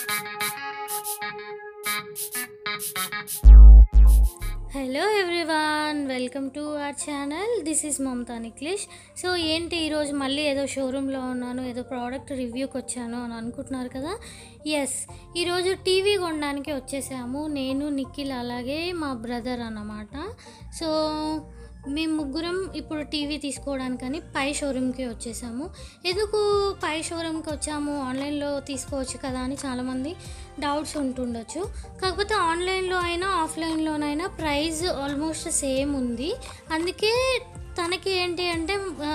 Hello everyone, welcome to our channel. This is Mamata Niklish. So ఏంటి ఈరోజు మళ్ళీ ఏదో షోరూంలో ఉన్నాను, ఏదో ప్రోడక్ట్ రివ్యూకి వచ్చాను అని అనుకుంటున్నారు కదా. ఎస్, ఈరోజు టీవీ కొనడానికి వచ్చేసాము. నేను, నిఖిల్, అలాగే మా బ్రదర్ అన్నమాట. సో మేము ముగ్గురం ఇప్పుడు టీవీ తీసుకోవడానికని పై షోరూమ్కి వచ్చేసాము. ఎందుకు పై షోరూమ్కి వచ్చాము, ఆన్లైన్లో తీసుకోవచ్చు కదా అని చాలామంది డౌట్స్ ఉంటుండొచ్చు. కాకపోతే ఆన్లైన్లో అయినా ఆఫ్లైన్లోనైనా ప్రైస్ ఆల్మోస్ట్ సేమ్ ఉంది. అందుకే తనకి ఏంటి అంటే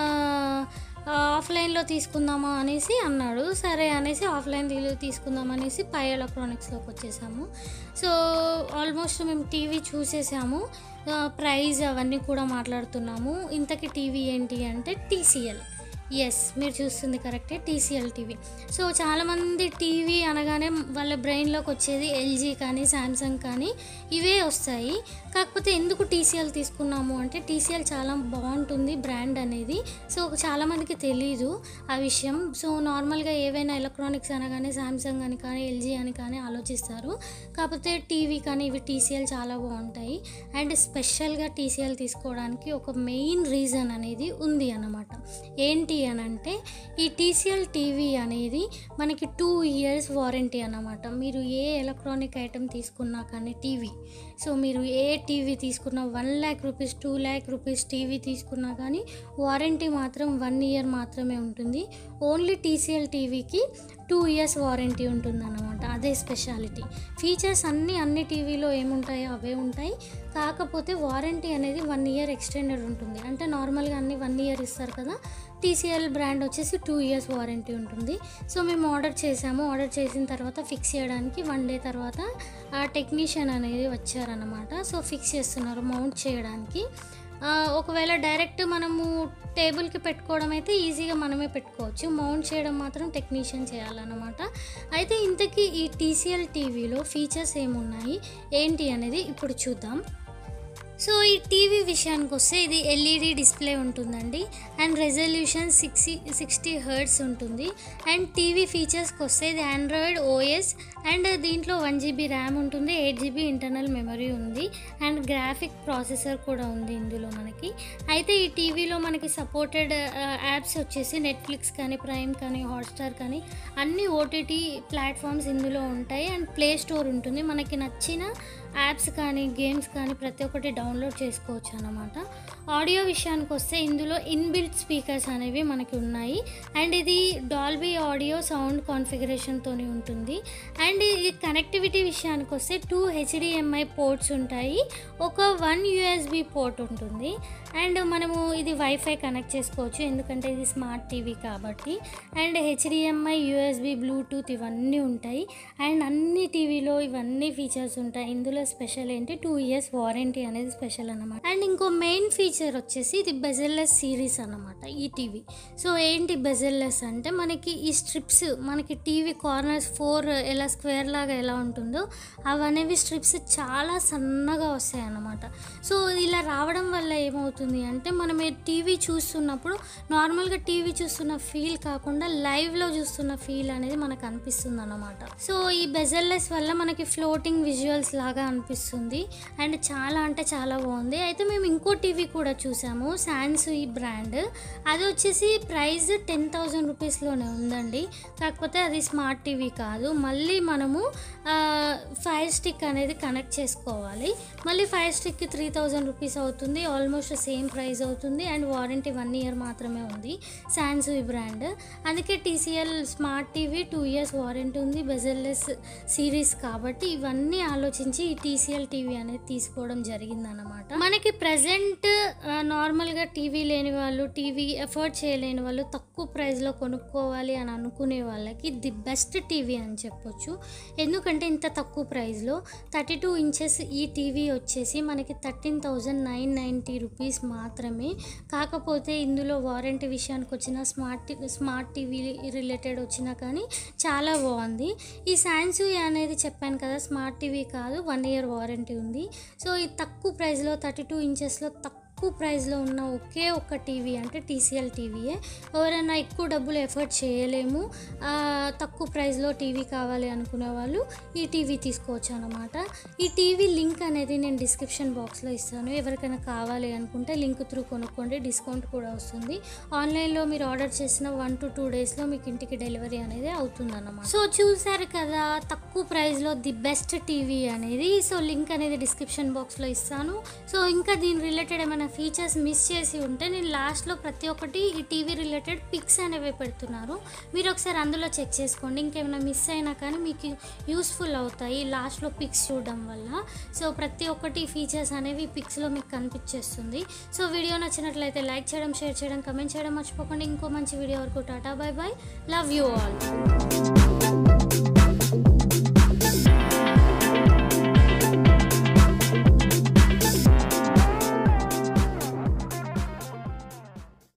ఆఫ్లైన్లో తీసుకుందామా అనేసి అన్నాడు. సరే అనేసి ఆఫ్లైన్ తీసుకుందాం అనేసి పై ఎలక్ట్రానిక్స్లోకి వచ్చేసాము. సో ఆల్మోస్ట్ మేము టీవీ చూసేసాము, ప్రైస్ అవన్నీ కూడా మాట్లాడుతున్నాము. ఇంతకీ టీవీ ఏంటి అంటే TCL. ఎస్, మీరు చూస్తుంది కరెక్టే, TCL టీవీ. సో చాలామంది టీవీ అనగానే వాళ్ళ బ్రెయిన్లోకి వచ్చేది LG కానీ శాంసంగ్ కానీ ఇవే వస్తాయి. కాకపోతే ఎందుకు TCL తీసుకున్నాము అంటే TCL చాలా బాగుంటుంది బ్రాండ్ అనేది. సో చాలామందికి తెలీదు ఆ విషయం. సో నార్మల్గా ఏవైనా ఎలక్ట్రానిక్స్ అనగానే శాంసంగ్ అని కానీ LG అని కానీ ఆలోచిస్తారు. కాకపోతే టీవీ కానీ ఇవి TCL చాలా బాగుంటాయి. అండ్ స్పెషల్గా TCL తీసుకోవడానికి ఒక మెయిన్ రీజన్ అనేది ఉంది అన్నమాట. ఏంటి అని అంటే ఈ TCL టీవీ అనేది మనకి 2 years వారంటీ అన్నమాట. మీరు ఏ ఎలక్ట్రానిక్ ఐటెం తీసుకున్నా కానీ టీవీ, సో మీరు ఏ టీవీ తీసుకున్నా 1 lakh rupees 2 lakh rupees TV తీసుకున్నా కానీ వారంటీ మాత్రం 1 year మాత్రమే ఉంటుంది. ఓన్లీ TCL టీవీకి 2 years వారంటీ ఉంటుంది అన్నమాట. అదే స్పెషాలిటీ. ఫీచర్స్ అన్ని టీవీలో ఏముంటాయో అవే ఉంటాయి. కాకపోతే వారంటీ అనేది 1 year ఎక్స్టెండెడ్ ఉంటుంది. అంటే నార్మల్గా అన్ని 1 year ఇస్తారు కదా, TCL బ్రాండ్ వచ్చేసి 2 years వారంటీ ఉంటుంది. సో మేము ఆర్డర్ చేసాము. ఆర్డర్ చేసిన తర్వాత ఫిక్స్ చేయడానికి 1 day తర్వాత ఆ టెక్నీషియన్ అనేది వచ్చారన్నమాట. సో ఫిక్స్ చేస్తున్నారు మౌంట్ చేయడానికి. ఒకవేళ డైరెక్ట్ మనము టేబుల్కి పెట్టుకోవడం అయితే ఈజీగా మనమే పెట్టుకోవచ్చు. మౌంట్ చేయడం మాత్రం టెక్నీషియన్ చేయాలన్నమాట. అయితే ఇంతకీ ఈ TCL టీవీలో ఫీచర్స్ ఏమున్నాయి ఏంటి అనేది ఇప్పుడు చూద్దాం. సో ఈ టీవీ విషయానికి వస్తే ఇది LED డిస్ప్లే ఉంటుందండి. అండ్ రెజల్యూషన్ 60 Hz ఉంటుంది. అండ్ టీవీ ఫీచర్స్కి వస్తే ఇది Android OS అండ్ దీంట్లో 1 GB ర్యామ్ ఉంటుంది, 8 GB ఇంటర్నల్ మెమరీ ఉంది. అండ్ గ్రాఫిక్ ప్రాసెసర్ కూడా ఉంది ఇందులో మనకి. అయితే ఈ టీవీలో మనకి సపోర్టెడ్ యాప్స్ వచ్చేసి నెట్ఫ్లిక్స్ కానీ, ప్రైమ్ కానీ, హాట్స్టార్ కానీ అన్ని OTT ప్లాట్ఫామ్స్ ఇందులో ఉంటాయి. అండ్ ప్లే స్టోర్ ఉంటుంది. మనకి నచ్చిన యాప్స్ కానీ గేమ్స్ కానీ ప్రతి ఒక్కటి డౌన్లోడ్ చేసుకోవచ్చు అన్నమాట. ఆడియో విషయానికి వస్తే ఇందులో ఇన్బిల్ట్ స్పీకర్స్ అనేవి మనకి ఉన్నాయి. అండ్ ఇది డాల్బీ ఆడియో సౌండ్ కాన్ఫిగరేషన్తో ఉంటుంది. అండ్ ఇది కనెక్టివిటీ విషయానికి వస్తే 2 HDMI పోర్ట్స్ ఉంటాయి, ఒక 1 USB పోర్ట్ ఉంటుంది. అండ్ మనము ఇది వైఫై కనెక్ట్ చేసుకోవచ్చు ఎందుకంటే ఇది స్మార్ట్ టీవీ కాబట్టి. అండ్ HDMI, USB, బ్లూటూత్ ఇవన్నీ ఉంటాయి. అండ్ అన్ని టీవీలో ఇవన్నీ ఫీచర్స్ ఉంటాయి. ఇందులో స్పెషల్ ఏంటి 2 years వారంటీ అనేది స్పెషల్ అన్నమాట. అండ్ ఇంకో మెయిన్ ఫీచర్ వచ్చేసి ఇది బెజల్లెస్ సిరీస్ అన్నమాట ఈ టీవీ. సో ఏంటి బెజల్లెస్ అంటే మనకి ఈ స్ట్రిప్స్, మనకి టీవీ కార్నర్స్ 4 ఎలా స్క్వేర్ లాగా ఎలా ఉంటుందో అవనేవి స్ట్రిప్స్ చాలా సన్నగా వస్తాయి అన్నమాట. సో ఇలా రావడం వల్ల ఏమవుతుంది అంటే మనం టీవీ చూస్తున్నప్పుడు నార్మల్గా టీవీ చూస్తున్న ఫీల్ కాకుండా లైవ్లో చూస్తున్న ఫీల్ అనేది మనకు అనిపిస్తుంది అన్నమాట. సో ఈ బెజల్లెస్ వల్ల మనకి ఫ్లోటింగ్ విజువల్స్ లాగా అనిపిస్తుంది. అండ్ చాలా అంటే చాలా బాగుంది. అయితే మేము ఇంకో టీవీ కూడా చూసాము, శాంసంగ్ బ్రాండ్. అది వచ్చేసి ప్రైస్ 10,000 రూపీస్లోనే ఉందండి. కాకపోతే అది స్మార్ట్ టీవీ కాదు. మళ్ళీ మనము ఫైర్ స్టిక్ అనేది కనెక్ట్ చేసుకోవాలి. మళ్ళీ ఫైర్ స్టిక్కి 3,000 రూపీస్ అవుతుంది. ఆల్మోస్ట్ సేమ్ ప్రైస్ అవుతుంది. అండ్ వారంటీ 1 year మాత్రమే ఉంది శాంసంగ్ బ్రాండ్. అందుకే TCL smart TV 2 years warranty ఉంది, బెజల్లెస్ సిరీస్ కాబట్టి ఇవన్నీ ఆలోచించి ఈ TCL టీవీ అనేది తీసుకోవడం జరిగిందన్నమాట. మనకి ప్రజెంట్ నార్మల్గా టీవీ లేని వాళ్ళు, టీవీ ఎఫర్ట్ చేయలేని వాళ్ళు, తక్కువ ప్రైస్లో కొనుక్కోవాలి అని అనుకునే వాళ్ళకి ది బెస్ట్ టీవీ అని చెప్పొచ్చు. ఎందుకంటే ఇంత తక్కువ ప్రైస్లో 32 inches ఈ టీవీ వచ్చేసి మనకి 13,990 రూపీస్ మాత్రమే. కాకపోతే ఇందులో వారంటీ విషయానికి వచ్చిన స్మార్ట్ టీవీ రిలేటెడ్ వచ్చినా కానీ చాలా బాగుంది. ఈ శాంసంగ్ అనేది చెప్పాను కదా స్మార్ట్ టీవీ కాదు, 1 year వారంటీ ఉంది. సో ఈ తక్కువ ప్రైస్లో 32 inchesలో తక్కువ తక్కువ ప్రైస్లో ఉన్న ఒకే ఒక్క టీవీ అంటే TCL టీవీయే. ఎవరైనా ఎక్కువ డబ్బులు ఎఫర్ట్ చేయలేము, తక్కువ ప్రైస్లో టీవీ కావాలి అనుకునే వాళ్ళు ఈ టీవీ తీసుకోవచ్చు అన్నమాట. ఈ టీవీ లింక్ అనేది నేను డిస్క్రిప్షన్ బాక్స్లో ఇస్తాను. ఎవరికైనా కావాలి అనుకుంటే లింక్ త్రూ కొనుక్కోండి, డిస్కౌంట్ కూడా వస్తుంది. ఆన్లైన్లో మీరు ఆర్డర్ చేసిన 1 to 2 డేస్లో మీకు ఇంటికి డెలివరీ అనేది అవుతుందన్నమాట. సో చూసారు కదా తక్కువ ప్రైస్లో ది బెస్ట్ టీవీ అనేది. సో లింక్ అనేది డిస్క్రిప్షన్ బాక్స్లో ఇస్తాను. సో ఇంకా దీని రిలేటెడ్ ఏమైనా ఫీచర్స్ మిస్ చేసి ఉంటే నేను లాస్ట్లో ప్రతి ఒక్కటి ఈ టీవీ రిలేటెడ్ పిక్స్ అనేవి పెడుతున్నారు, మీరు ఒకసారి అందులో చెక్ చేసుకోండి. ఇంకేమైనా మిస్ అయినా కానీ మీకు యూస్ఫుల్ అవుతాయి లాస్ట్లో పిక్స్ చూడడం వల్ల. సో ప్రతి ఒక్కటి ఫీచర్స్ అనేవి పిక్స్లో మీకు కనిపించేస్తుంది. సో వీడియో నచ్చినట్లయితే లైక్ చేయడం, షేర్ చేయడం, కమెంట్ చేయడం మర్చిపోకండి. ఇంకో మంచి వీడియో వరకు tata, bye bye, love you all.